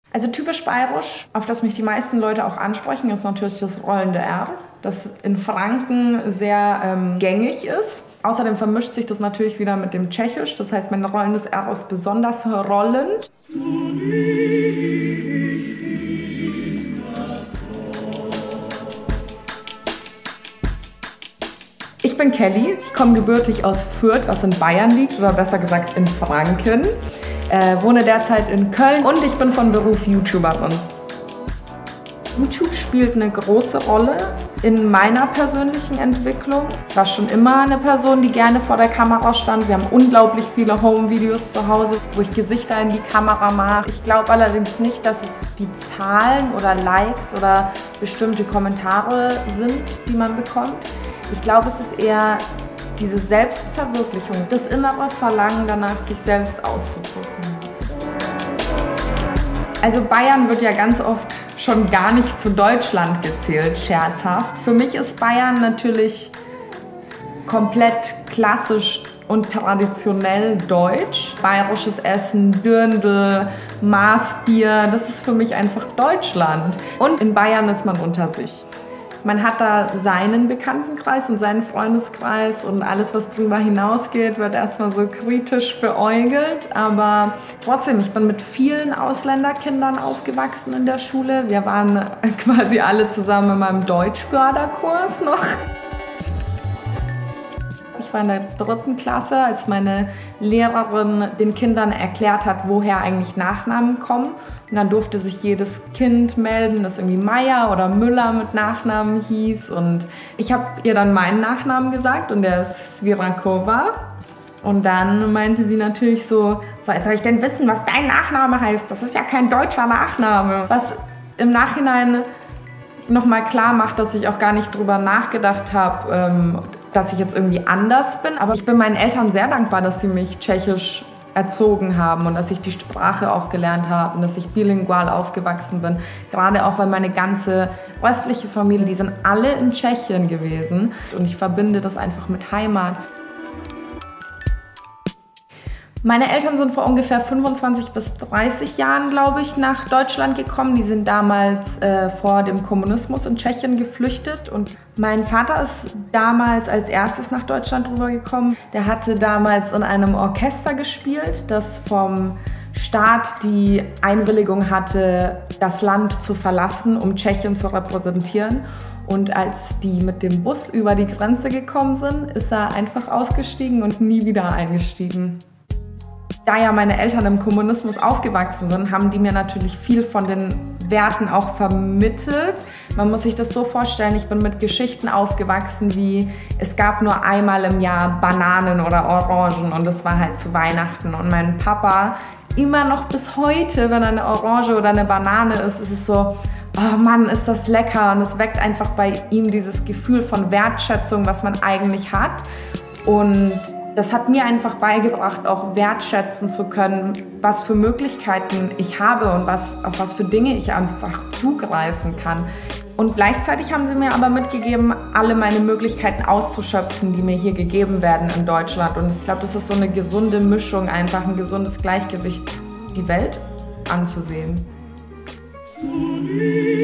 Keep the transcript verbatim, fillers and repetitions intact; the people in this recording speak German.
Also typisch bayerisch, auf das mich die meisten Leute auch ansprechen, ist natürlich das rollende R, das in Franken sehr ähm, gängig ist. Außerdem vermischt sich das natürlich wieder mit dem Tschechisch, das heißt, mein rollendes R ist besonders rollend. Ich bin Kelly, ich komme gebürtig aus Fürth, was in Bayern liegt, oder besser gesagt in Franken. Äh, wohne derzeit in Köln und ich bin von Beruf YouTuberin. YouTube spielt eine große Rolle in meiner persönlichen Entwicklung. Ich war schon immer eine Person, die gerne vor der Kamera stand. Wir haben unglaublich viele Home-Videos zu Hause, wo ich Gesichter in die Kamera mache. Ich glaube allerdings nicht, dass es die Zahlen oder Likes oder bestimmte Kommentare sind, die man bekommt. Ich glaube, es ist eher diese Selbstverwirklichung, das innere Verlangen danach, sich selbst auszudrücken. Also Bayern wird ja ganz oft schon gar nicht zu Deutschland gezählt, scherzhaft. Für mich ist Bayern natürlich komplett klassisch und traditionell deutsch. Bayerisches Essen, Dirndl, Maßbier, das ist für mich einfach Deutschland. Und in Bayern ist man unter sich. Man hat da seinen Bekanntenkreis und seinen Freundeskreis und alles, was darüber hinausgeht, wird erstmal so kritisch beäugelt. Aber trotzdem, ich bin mit vielen Ausländerkindern aufgewachsen in der Schule. Wir waren quasi alle zusammen in meinem Deutschförderkurs noch. Ich war in der dritten Klasse, als meine Lehrerin den Kindern erklärt hat, woher eigentlich Nachnamen kommen. Und dann durfte sich jedes Kind melden, das irgendwie Meier oder Müller mit Nachnamen hieß. Und ich habe ihr dann meinen Nachnamen gesagt und der ist Svirakova. Und dann meinte sie natürlich so, woher soll ich denn wissen, was dein Nachname heißt? Das ist ja kein deutscher Nachname. Was im Nachhinein nochmal klar macht, dass ich auch gar nicht drüber nachgedacht habe, ähm, dass ich jetzt irgendwie anders bin. Aber ich bin meinen Eltern sehr dankbar, dass sie mich tschechisch erzogen haben und dass ich die Sprache auch gelernt habe und dass ich bilingual aufgewachsen bin. Gerade auch, weil meine ganze restliche Familie, die sind alle in Tschechien gewesen. Und ich verbinde das einfach mit Heimat. Meine Eltern sind vor ungefähr fünfundzwanzig bis dreißig Jahren, glaube ich, nach Deutschland gekommen. Die sind damals äh, vor dem Kommunismus in Tschechien geflüchtet. Und mein Vater ist damals als erstes nach Deutschland rübergekommen. Der hatte damals in einem Orchester gespielt, das vom Staat die Einwilligung hatte, das Land zu verlassen, um Tschechien zu repräsentieren. Und als die mit dem Bus über die Grenze gekommen sind, ist er einfach ausgestiegen und nie wieder eingestiegen. Da ja meine Eltern im Kommunismus aufgewachsen sind, haben die mir natürlich viel von den Werten auch vermittelt. Man muss sich das so vorstellen, ich bin mit Geschichten aufgewachsen wie, es gab nur einmal im Jahr Bananen oder Orangen und das war halt zu Weihnachten. Und mein Papa, immer noch bis heute, wenn er eine Orange oder eine Banane isst, ist es so, oh Mann, ist das lecker. Und es weckt einfach bei ihm dieses Gefühl von Wertschätzung, was man eigentlich hat. Und das hat mir einfach beigebracht, auch wertschätzen zu können, was für Möglichkeiten ich habe und was, auf was für Dinge ich einfach zugreifen kann. Und gleichzeitig haben sie mir aber mitgegeben, alle meine Möglichkeiten auszuschöpfen, die mir hier gegeben werden in Deutschland. Und ich glaube, das ist so eine gesunde Mischung, einfach ein gesundes Gleichgewicht, die Welt anzusehen.